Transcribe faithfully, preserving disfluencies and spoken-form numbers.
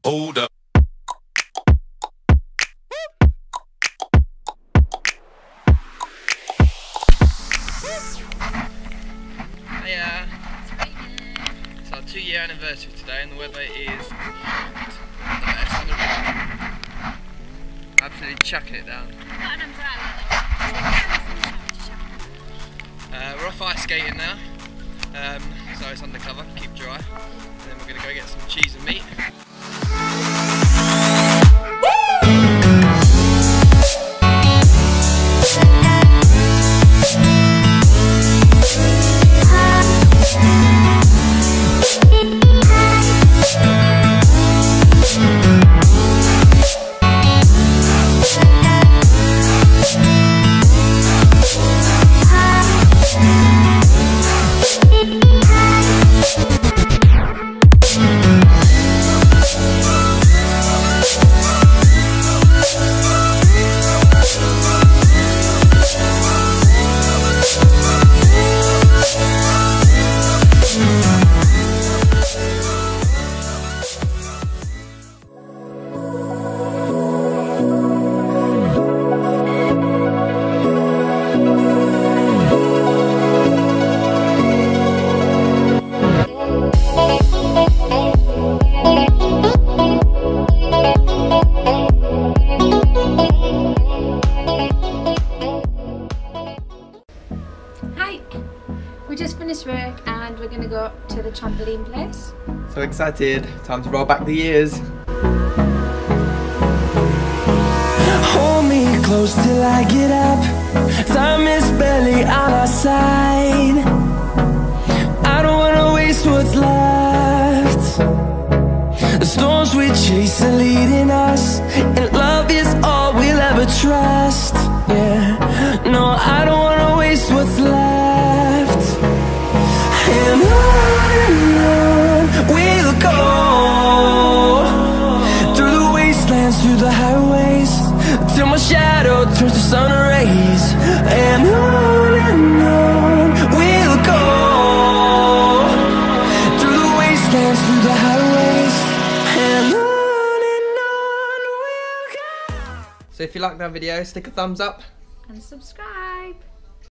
Hold up. Hiya. It's our two year anniversary today and the weather is the best in the world. Absolutely chucking it down. Uh, we're off ice skating now, um, so it's undercover, keep dry, and then we're going to go get some cheese and meat. We just finished work and we're going to go to the trampoline place. So excited, time to roll back the years. Hold me close till I get up. Time is barely on our side. I don't wanna waste what's left. The storms we chase are leading us, and love is all we'll ever trust. Yeah, no, I don't wanna waste what's left. And on we'll go, through the wastelands, through the highways, till my shadow turns to sun rays. And on and on we'll go, through the wastelands, through the highways, and on and on we'll go. So if you like that video, stick a thumbs up And subscribe.